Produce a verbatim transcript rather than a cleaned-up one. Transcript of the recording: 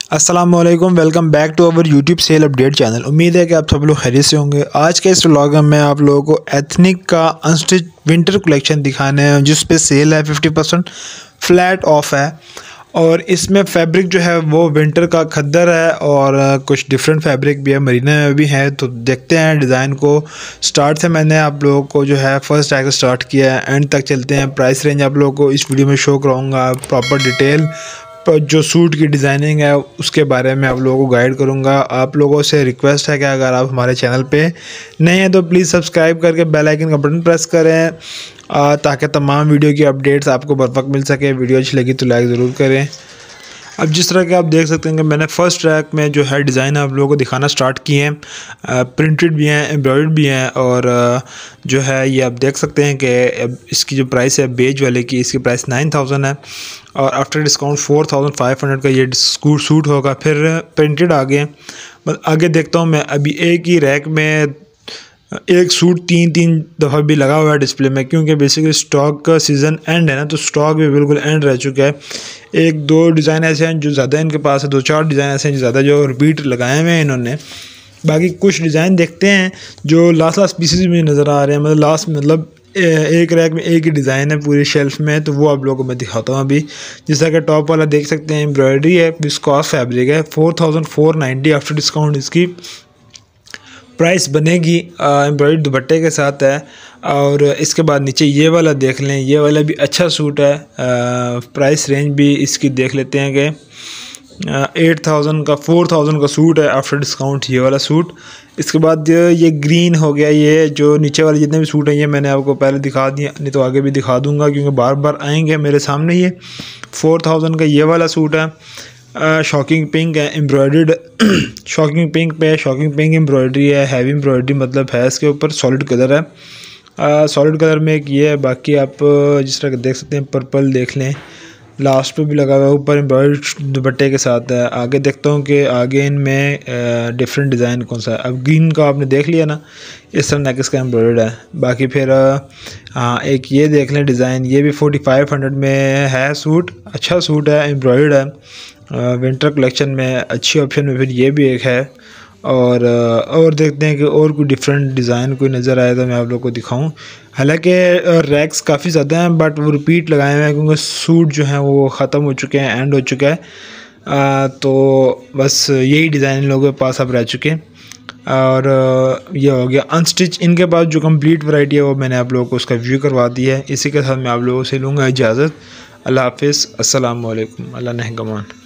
अस्सलाम वालेकुम, welcome back to our YouTube sale update channel. उम्मीद है कि आप सब लोग खैरियत से होंगे। आज के इस व्लॉग में मैं आप लोगों को एथनिक का अनस्टिच विंटर कलेक्शन दिखाने हैं जिस पे सेल है, फिफ्टी परसेंट फ्लैट ऑफ है। और इसमें फैब्रिक जो है वो विंटर का खद्दर है और कुछ डिफरेंट फैब्रिक भी है, मरीना में भी है। तो देखते हैं डिज़ाइन को। स्टार्ट से मैंने आप लोगों को जो है फर्स्ट टैग से स्टार्ट किया है, एंड तक चलते हैं। प्राइस रेंज आप लोगों को इस वीडियो में शो कराऊंगा, प्रॉपर डिटेल जो सूट की डिज़ाइनिंग है उसके बारे में आप लोगों को गाइड करूंगा। आप लोगों से रिक्वेस्ट है कि अगर आप हमारे चैनल पे नए हैं तो प्लीज़ सब्सक्राइब करके बेल आइकन का बटन प्रेस करें ताकि तमाम वीडियो की अपडेट्स आपको बर वक्त मिल सके। वीडियो अच्छी लगी तो लाइक ज़रूर करें। अब जिस तरह के आप देख सकते हैं कि मैंने फ़र्स्ट ट्रैक में जो है डिज़ाइन आप लोगों को दिखाना स्टार्ट किए हैं, प्रिंटेड भी हैं, एम्ब्रॉयडर्ड भी हैं। और जो है ये आप देख सकते हैं कि इसकी जो प्राइस है बेज वाले की, इसकी प्राइस नाइन थाउजेंड है और after discount four thousand five hundred का ये सूट होगा। फिर प्रिंटेड आगे आगे देखता हूँ मैं। अभी एक ही रैक में एक सूट तीन तीन दफ़ा भी लगा हुआ है डिस्प्ले में, क्योंकि बेसिकली स्टॉक का सीज़न एंड है ना, तो स्टॉक भी बिल्कुल एंड रह चुका है। एक दो डिज़ाइन ऐसे हैं जो ज़्यादा इनके पास है, दो चार डिज़ाइन ऐसे हैं जो ज़्यादा जो रिपीट लगाए हुए हैं इन्होंने। बाकी कुछ डिज़ाइन देखते हैं जो लास्ट लास्ट पीसेस में नज़र आ रहे हैं, मतलब लास्ट मतलब एक रैक में एक ही डिज़ाइन है पूरी शेल्फ में, तो वो आप लोगों को मैं दिखाता हूँ अभी। जैसा कि टॉप वाला देख सकते हैं एम्ब्रॉयडरी है, विस्कॉस फैब्रिक है, four thousand four ninety after discount इसकी प्राइस बनेगी। एम्ब्रॉयडरी दुपट्टे के साथ है। और इसके बाद नीचे ये वाला देख लें, ये वाला भी अच्छा सूट है। प्राइस रेंज भी इसकी देख लेते हैं कि एट थाउजेंड का फोर थाउजेंड का सूट है आफ्टर डिस्काउंट ये वाला सूट। इसके बाद ये ग्रीन हो गया। ये जो नीचे वाले जितने भी सूट हैं ये मैंने आपको पहले दिखा दिया, नहीं तो आगे भी दिखा दूंगा क्योंकि बार बार आएंगे मेरे सामने। ये फोर थाउजेंड का ये वाला सूट है। शॉकिंग पिंक है, एम्ब्रॉयडर्ड शॉकिंग पिंक पे शॉकिंग पिंक एम्ब्रॉयडरी है, हैवी एम्ब्रॉयडरी मतलब है इसके ऊपर। सॉलिड कलर है, सॉलिड कलर में एक ये है। बाकी आप जिस तरह देख सकते हैं पर्पल देख लें, लास्ट पे भी लगा हुआ है, ऊपर एम्ब्रॉयडर्ड दुपट्टे के साथ है। आगे देखता हूँ कि आगे इनमें डिफरेंट डिज़ाइन कौन सा है। अब ग्रीन का आपने देख लिया ना, इस तरह नेक इसका एम्ब्रॉयडर्ड है। बाकी फिर हाँ एक ये देख लें डिज़ाइन, ये भी फोर्टी फाइव हंड्रेड में है सूट। अच्छा सूट है, एम्ब्रॉयडर्ड है। विंटर कलेक्शन में अच्छी ऑप्शन में फिर ये भी एक है। और और देखते हैं कि और कोई डिफरेंट डिज़ाइन कोई नज़र आए तो मैं आप लोग को दिखाऊं। हालांकि रैक्स काफ़ी ज़्यादा हैं बट वो रिपीट लगाए हुए हैं क्योंकि सूट जो हैं वो ख़त्म हो चुके हैं, एंड हो चुका है। आ, तो बस यही डिज़ाइन इन लोगों के पास अब रह चुके हैं। और ये हो गया अनस्टिच। इनके पास जो कंप्लीट वैरायटी है वो मैंने आप लोगों को उसका व्यू करवा दिया है। इसी के साथ मैं आप लोगों से लूँगा इजाज़त। अल्लाह हाफिज़, अस्सलाम वालेकुम, अल्लाह नेहगमान।